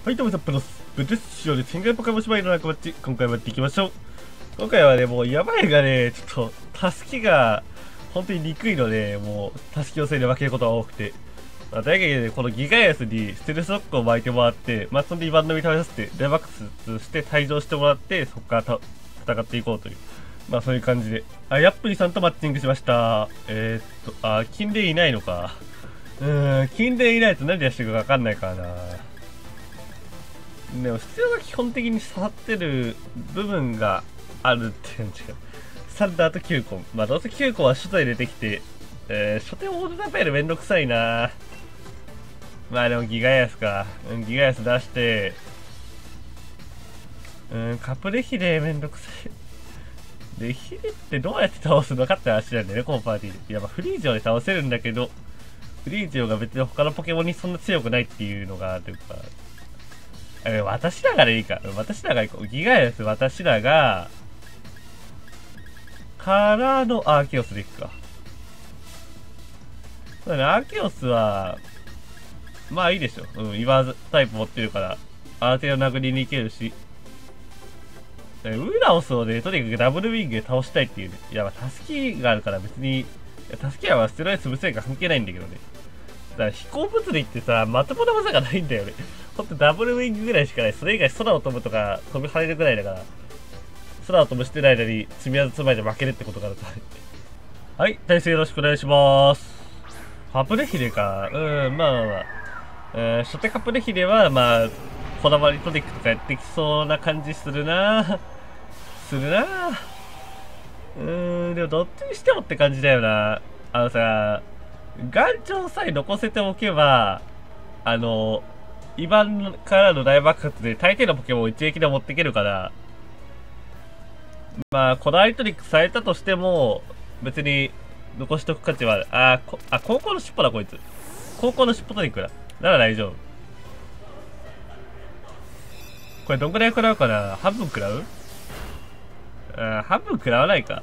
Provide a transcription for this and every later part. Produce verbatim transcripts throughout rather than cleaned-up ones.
はい、どうもさん、プロス。ブテスシオで天外ポカモン芝居の仲間っち、今回もやっていきましょう。今回はね、もうやばいがね、ちょっと、タスキが、本当に憎いので、もう、タスキのせいで負けることが多くて。まあ、大概ね、このギガヤスにステルスロックを巻いてもらって、まあ、そんでにばんのみ食べさせて、デバックスして退場してもらって、そこからた戦っていこうという。まあ、そういう感じで。あ、ヤップリさんとマッチングしました。えー、っと、あ、金蓮いないのか。うーん、金蓮いないと何で出していくかわかんないからな。でも必要が基本的に刺さってる部分があるって感じか。サンダーとキューコン。まあどうせキューコンは初手で出てきて、えー、初手オールダペールめんどくさいな。まあでもギガヤスか。うん、ギガヤス出して、うん、カプレヒレめんどくさい。で、ヒレってどうやって倒すのかって話なんだよね、このパーティーで。いや、まあフリージオで倒せるんだけど、フリージオが別に他のポケモンにそんな強くないっていうのがあるか。私らがでいいか。私らが行こう。ギガヤス私らが、からのアーケオスで行くか。そうだね、アーケオスは、まあいいでしょ。うん、イワーズタイプ持ってるから、ある程度殴りに行けるし。ウーラオスをね、とにかくダブルウィングで倒したいっていうね。いや、まあ、タスキがあるから別に、タスキはステロイス潰せるか関係ないんだけどね。だから飛行物理ってさ、まともな技がないんだよね。ほんとダブルウィングぐらいしかない。それ以外空を飛ぶとか飛び跳ねるぐらいだから、空を飛ぶしてる間に積み技積まれて負けるってことがあると。はい、体勢よろしくお願いします。カプレヒレか。うん、まあまあまあ。えー、初手カプレヒレは、まあ、こだわりトリックとかやってきそうな感じするなするなうーん、でもどっちにしてもって感じだよな。あのさ、頑丈さえ残せておけば、あの、イバンからの大爆発で大抵のポケモンを一撃で持っていけるから、まあ、こだわりトリックされたとしても、別に残しとく価値はある。あ、こあ、高校の尻尾だこいつ。高校の尻尾トリックだ。なら大丈夫。これどんくらい食らうかな？半分食らう？あ、半分食らわないか。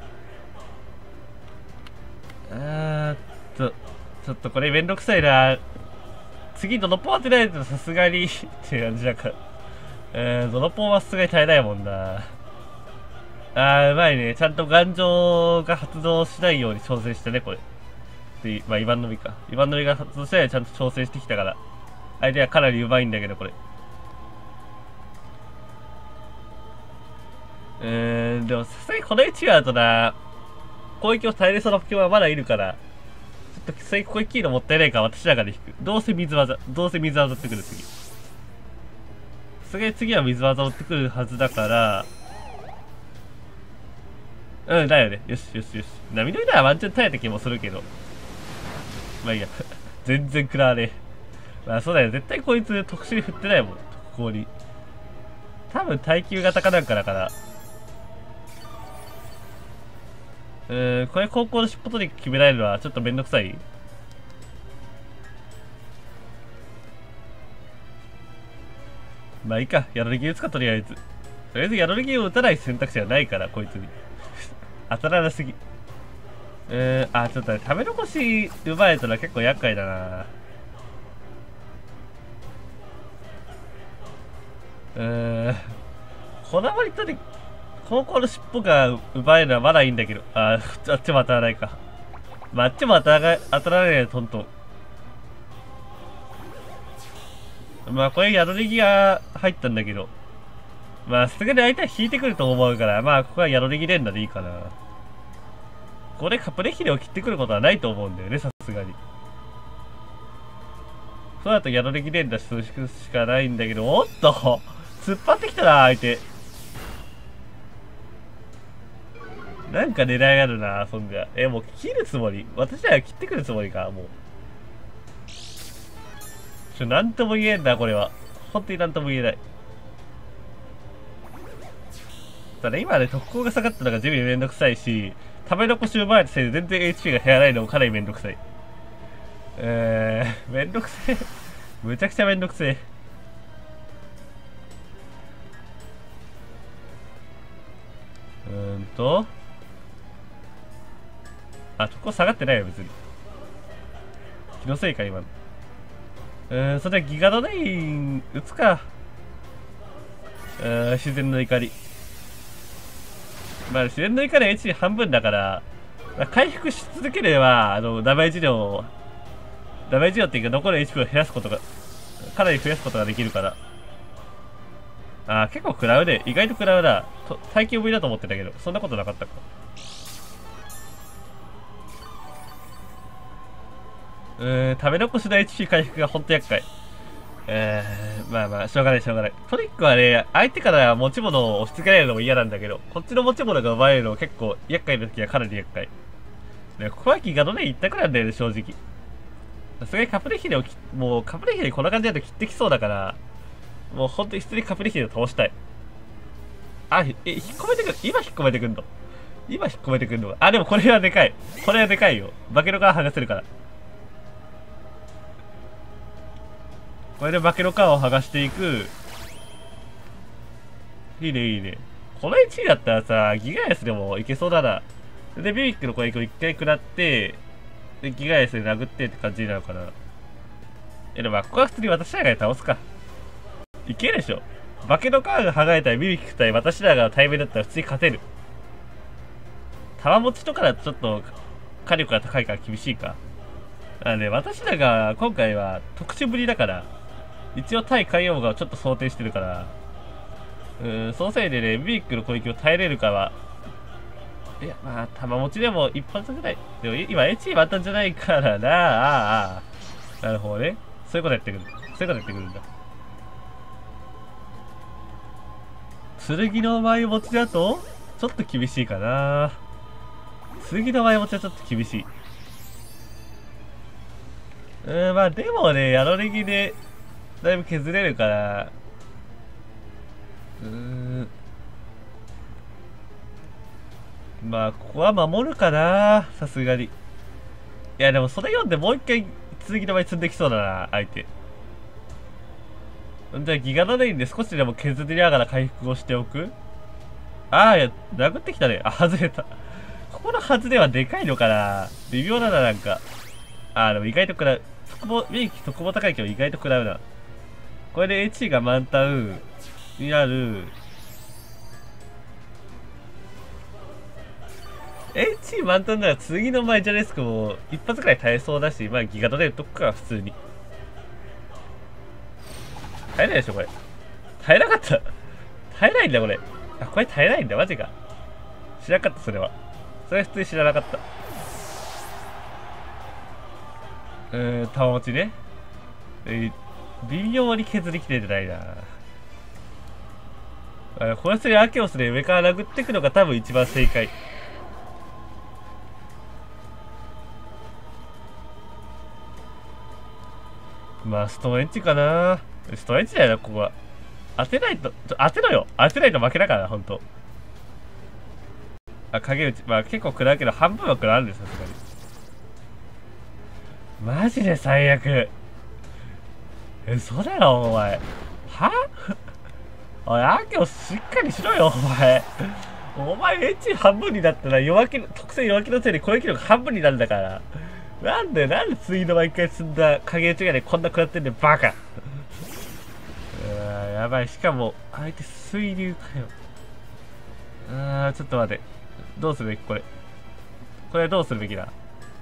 あーっと、ちょっとこれめんどくさいな。次ドロポン当てないとさすがにって感じだから。えー、ドロポンはさすがに耐えないもんな。あー、うまいね。ちゃんと頑丈が発動しないように調整してね、これ。で、まあ、イバンのみか。イバンのみが発動したらちゃんと調整してきたから。相手はかなりうまいんだけど、これ。うーん、でもさすがにこの位置があるとな、攻撃を耐えれそうなポケモンはまだいるから、ちょっと最後これキーのもったいないから私らがで引く。どうせ水技、どうせ水技ってくる次。さすがに次は水技をってくるはずだから、うん、だよね。よしよしよし。波乗りならワンチャン耐えた気もするけど。まあいいや。全然食らわねえ。まあそうだよ。絶対こいつ特殊に振ってないもん。特攻に。多分耐久型かなんかだから。うーん、これ高校の尻尾取り決められるのはちょっとめんどくさい。まあいいか。ヤロリギ打つかとりあえず。とりあえずヤロリギを打たない選択肢はないから、こいつに。当たらなすぎ。うーん、あ、ちょっとね、食べ残し奪えたら結構厄介だな。うーん、こだわりとり、高校の尻尾が奪えるのはまだいいんだけど。あ、あっちも当たらないか。まあ、あっちも当たら当たらないね、トントン。まあ、これヤロリギが入ったんだけど。まあ、さすがに相手は引いてくると思うから、まあ、ここはヤロリギ連打でいいかな。これカプレヒレを切ってくることはないと思うんだよね、さすがに。そうだとヤロリギ連打するしかないんだけど、おっと突っ張ってきたな、相手。なんか狙いあるな、そんじゃ。え、もう切るつもり？私らは切ってくるつもりか、もう。ちょ、なんとも言えんな、これは。本当になんとも言えない。ただ今ね、特攻が下がったのが地味にめんどくさいし、食べ残し奪われたせいで全然 エイチピー が減らないのもかなりめんどくさい。えー、めんどくせえ。むちゃくちゃめんどくせえ。うーんと。あ、特攻下がってないよ、別に。気のせいか、今の。 うーん、それはギガドレイン打つか。うーん、自然の怒り。まあ、自然の怒りは エイチピー 半分だから、回復し続ければ、あの、ダメージ量を、ダメージ量っていうか、残る エイチピー を減らすことが、かなり増やすことができるから。ああ、結構食らうね。意外と食らうな。と耐久ぶりだと思ってたけど、そんなことなかったか。うーん、食べ残しの エイチピー 回復がほんと厄介。えー、まあまあ、しょうがないしょうがない。トリックはね、相手から持ち物を押し付けられるのも嫌なんだけど、こっちの持ち物が奪われるのも結構厄介な時はかなり厄介。ね、ここはギガドネ一択なんだよね、正直。さすがにカプレヒネをき、もうカプレヒネこんな感じだと切ってきそうだから、もうほんとに普通にカプレヒネを倒したい。あ、え、引っ込めてくる。今引っ込めてくんの。今引っ込めてくるの。あ、でもこれはでかい。これはでかいよ。化けの皮剥がせるから。これで化けの皮を剥がしていく。いいね、いいね。このいちいだったらさ、ギガエスでもいけそうだな。で、ビビックの攻撃を一回食らって、で、ギガエスで殴ってって感じになるかな。え、でもまあ、ここは普通に私らが倒すか。いけるでしょ。化けの皮が剥がれたらビビック対私らが対面だったら普通に勝てる。玉持ちとかだとちょっと火力が高いから厳しいか。あのね、私らが今回は特殊ぶりだから、一応対海洋がちょっと想定してるから、うーん、そのせいでね、ビビックの攻撃を耐えれるかは、いや、まあ、玉持ちでも一発ぐらい。でも今 エイチピー あったんじゃないからな。ああ、ああ。なるほどね。そういうことやってくる。そういうことやってくるんだ。剣の前持ちだと、ちょっと厳しいかな。剣の前持ちはちょっと厳しい。うーん、まあでもね、ヤロネギで、だいぶ削れるから、うーん。まあ、ここは守るかな。さすがに。いや、でもそれ読んでもう一回、剣の前積んできそうだな、相手。じゃあ、ギガドレインで少しでも削りながら回復をしておく。ああ、いや、殴ってきたね。あ、外れた。ここの外れはでかいのかな。微妙だな、なんか。ああ、でも意外と食らう。特防、利益特防高いけど意外と食らうな。これで エイチピー が満タンになる。エイチピー 満タンなら次の前ジャレスクも一発くらい耐えそうだし、まあギガドレインとくか、普通に。耐えないでしょ、これ。耐えなかった。耐えないんだ、これ。あ、これ耐えないんだ、マジか。知らなかった、それは。それは普通に知らなかった。うーん、玉持ちね。えー、微妙に削りきれてないな。あ、これすりアケオスで上から殴っていくのが多分一番正解。まあ、ストーンエッジかな。ストーンエッジだよな、ここは。当てないと、ちょ当てろよ。当てないと負けだからな、ほんと。あ、影打ち。まあ結構食らうけど、半分は食らうんです、さすがに。マジで最悪。え、嘘だよ、お前。はおい、アーケオしっかりしろよ、お前。お前、エッジ半分になったら、弱気の、特性弱気のせいで攻撃力半分になるんだから。なんで、なんで次の毎回積んだ影打ちがね、こんな食らってんだよ、バカ。うわやばい、しかも、相手水流かよ。あー、ちょっと待って。どうするべきこれ。これどうするべきだ。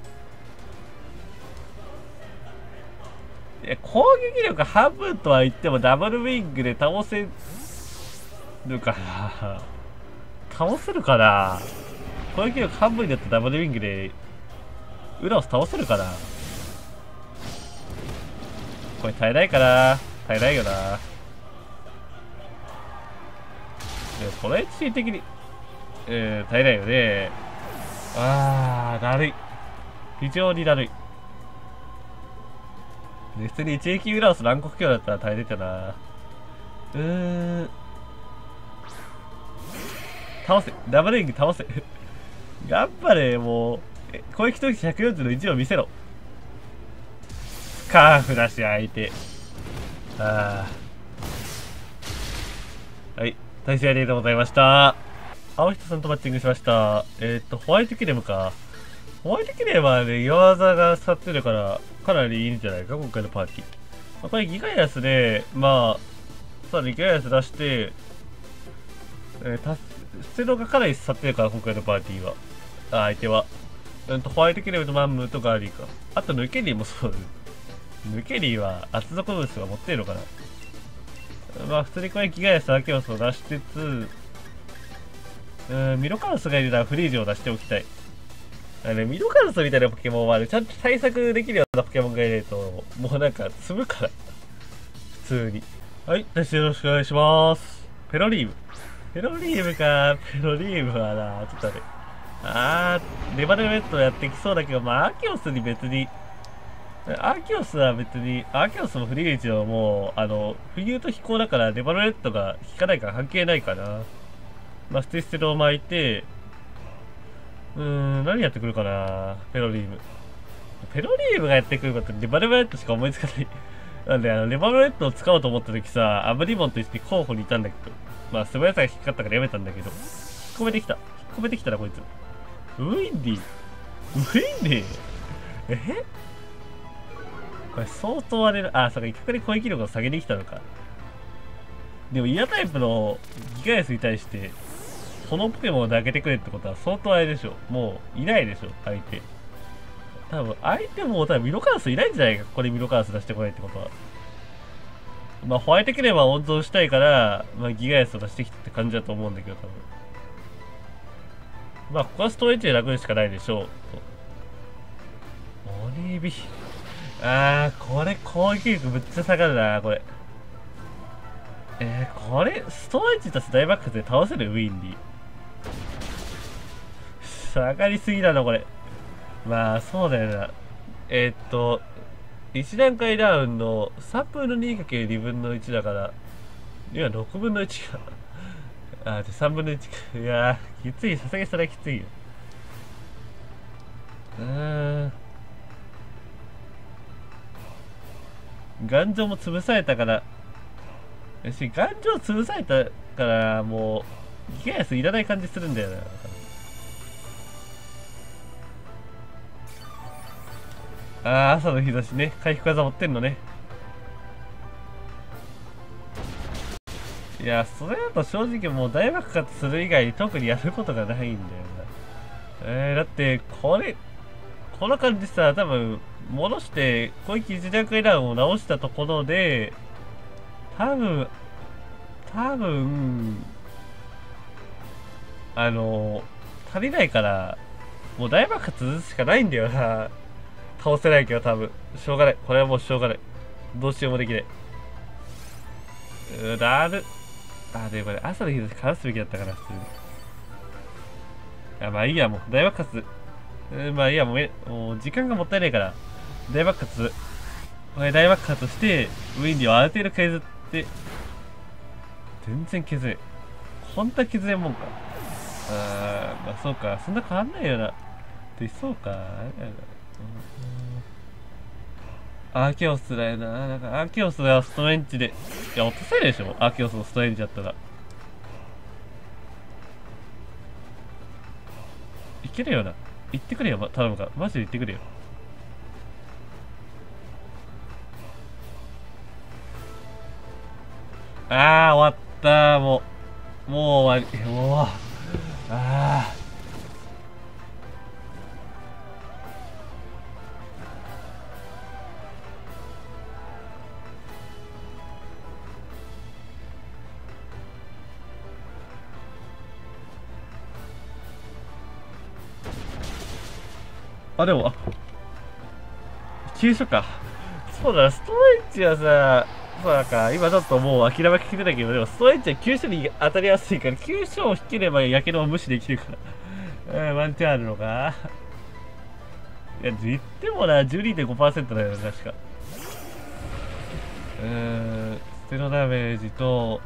いや、攻撃力半分とは言ってもダブルウィングで倒せるかな。倒せるかな。攻撃力半分になったダブルウィングでウラオス倒せるかな。これ耐えないかな。耐えないよな。この エイチピー 的に、えー、耐えないよね。あー、だるい。非常にだるい。普通に一撃ウラオス乱国強だったら耐えれたな。うーん。倒せ。ダブルウィング倒せ。頑張れ、もう。攻撃時ひゃくよんじゅうのいちを見せろ。スカーフだし、相手。ああ。はい。対戦ありがとうございました。青人さんとマッチングしました。えー、っと、ホワイトキレムか。ホワイトキレムはね、弱技が使ってるから、かなりいいんじゃないか、今回のパーティー。 あ、これギガイアスで、まあ、さらにギガイアス出して、えー、たステロがかなり刺さってるから、今回のパーティーは。あ、相手は。うんと、ホワイトケレブとマンムーとガーリーか。あと、ヌケリーもそう。ヌケリーは厚底ブースが持ってるのかな。まあ、普通にこれギガイアスアキオスを出しつつ、うん、ミロカルスがいるならフリージを出しておきたい。あれ、ミロカルスみたいなポケモンは、ね、ちゃんと対策できるようなポケモンがいないと、もうなんか積むから。普通に。はい、よろしくお願いします。ペロリーム。ペロリームか。ペロリームはな、ちょっとあれ。あー、ネバネベットやってきそうだけど、まあ、アキオスに別に、アキオスは別に、アキオスもフリージはもう、あの、冬と飛行だからネバネベットが効かないから関係ないかな。まあ、スティステロを巻いて、うーん、何やってくるかな、ペロリーム。ペロリームがやってくることネバネバレットしか思いつかない。なんで、あの、ネバネバレットを使おうと思った時さ、アブリボンと一緒に候補にいたんだけど、まあ、素早さが引っかかったからやめたんだけど、引っ込めてきた。引っ込めてきたな、こいつ。ウィンディウィンディえこれ相当あれな、あ、そうか、威嚇で攻撃力を下げに来たのか。でも、イヤタイプのギガエスに対して、そのポケモンを投げてくれってことは相当あれでしょ。もう、いないでしょ、相手。多分、相手も多分ミロカラスいないんじゃないか、ここでミロカラス出してこないってことは。まあ、ホワイトケレバ温存したいから、まあ、ギガエスを出してきたって感じだと思うんだけど、多分。まあ、ここはストレッチで楽にしかないでしょう。鬼火。あー、これ攻撃力むっちゃ下がるな、これ。えー、これ、ストレッチと大爆発で倒せるウィンディ。下がりすぎだな、これ。まあ、そうだよな。えー、っと、いち段階ダウンのさんぶんの にかけるに 分のいちだから、今ろくぶんのいちか。あ、じゃさんぶんのいちか。いやー、きつい。さすがにそれはきついよ。うーん。頑丈も潰されたから、し、頑丈潰されたから、もう、ギガヤスいらない感じするんだよな。ああ、朝の日差しね。回復技持ってんのね。いや、それだと正直もう大爆発する以外に特にやることがないんだよな。えー、だって、これ、この感じさ、多分、戻して、攻撃一段階ダウンを直したところで、多分、多分、あの、足りないから、もう大爆発するしかないんだよな。倒せないけど多分。しょうがない。これはもうしょうがない。どうしようもできない。うーだる。あ、でもこれ朝の日差しかわすべきだったかな、普通に。あ、まあいいや、もう大爆発。うーまあいいや、もうめ、もう時間がもったいないから、大爆発。これ大爆発して、ウィンディをある程度削って、全然削れん。こんな削れんもんか。あー、まあそうか。そんな変わんないよな。で、そうか。あれだよな。アーケオスだよな。なんかアーケオスがストレンチで。いや、落とせるでしょ、アーケオスのストレンチだったら。いけるよな。行ってくれよ、ま、頼むから。マジで行ってくれよ。あー、終わったー、もう。もう終わり。もう。あー。あ、でも、あ、急所か。そうだな、ストレッチはさ、そうだか、今ちょっともう諦めかけてたけど、でもストレッチは急所に当たりやすいから、急所を引ければやけどを無視できるから。うん、ワンチャンあるのか。いや、言ってもな、じゅうにてんごパーセント だよね、確か。うーん、ステロダメージと、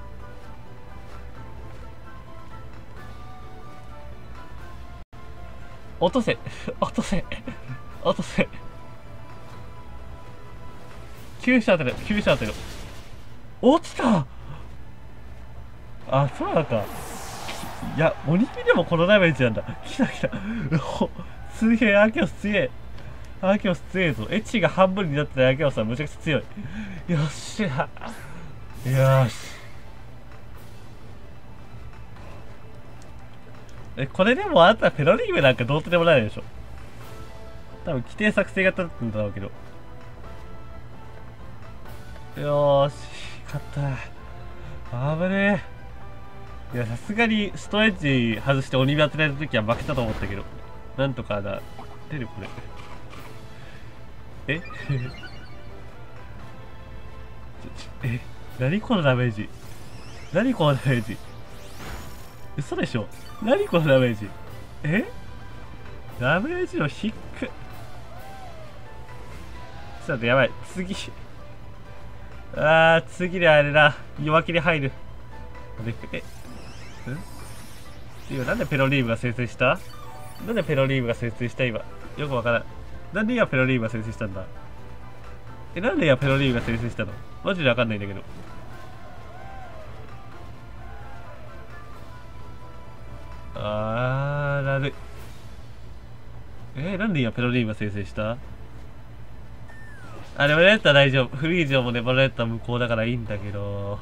落とせ落とせ落とせきゅう射当てるきゅう射当てる落ちた。あ、そうなんか。いや、鬼火でもこのダメージなんだ。来た来た。おすげえ、アキオスすげえ。 アキオス強いぞ。エッチが半分になってたアキオスはむちゃくちゃ強い。よっしゃ。よし。え、これでもあんたペロリームなんかどうとでもないでしょ。多分規定作成型だったんだろうけど。よーし、勝った。危ねえ。いや、さすがにストレッチ外して鬼火当てられた時は負けたと思ったけど。なんとかな、出るこれ。ええ、何このダメージ。何このダメージ。嘘でしょ。何このダメージ。えダメージの低っ。ちょっと待って、やばい。次。あー、次であれだ。弱気に入る。え、ん今なんでペロリームが生成した？なんでペロリームが生成した今。よくわからん。なんで今ペロリームが生成したんだ？え、なんで今ペロリームが生成したの？マジでわかんないんだけど。あー、だるい。えー、なんで今ペロリームが生成した？あ、でもレッタ大丈夫。フリージョンもネバレッタ無効だからいいんだけど。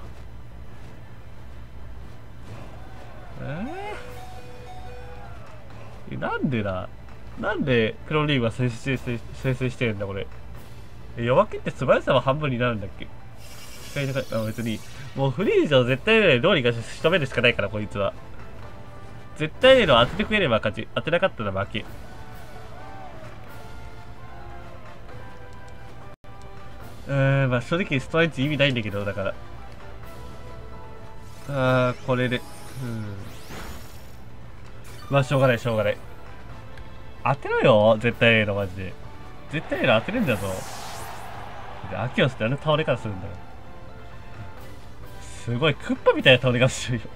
えー、え、なんでだなんでペロリームが生成生成してるんだこれ。え、弱気って素早さは半分になるんだっけ？あ、別に。もうフリージョン絶対ね、どうにか仕留めるしかないから、こいつは。絶対ねの当ててくれれば勝ち。当てなかったら負け。うーん、まあ正直ストレッチ意味ないんだけど、だから。あー、これで。うん。まあしょうがない、しょうがない。当てろよ、絶対ねのマジで。絶対ねの当てるんだぞ。アキオスってあの倒れ方するんだよ。すごい、クッパみたいな倒れ方してるよ。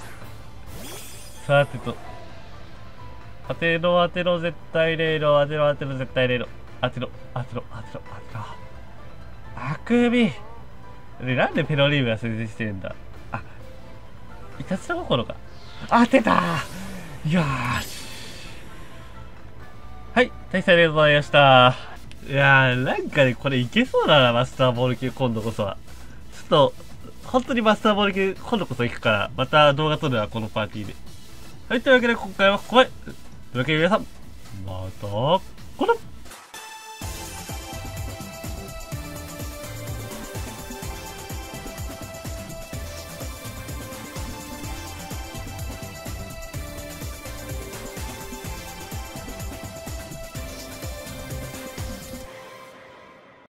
さてと。当てろ、当てろ、絶対霊の、当てろ、当てろ、絶対霊の。当てろ、当てろ、当てろ、当てろ。あくび。で、なんでペロリームが生成してるんだ？あ、いたずら心か。当てたー。よーし。はい、大祭ありがとうございました。いやー、なんかね、これいけそうだな、マスターボール級今度こそは。ちょっと、本当にマスターボール級今度こそ行くから、また動画撮るわ、このパーティーで。はい、というわけで今回はここまで。というわけで皆さん、また、この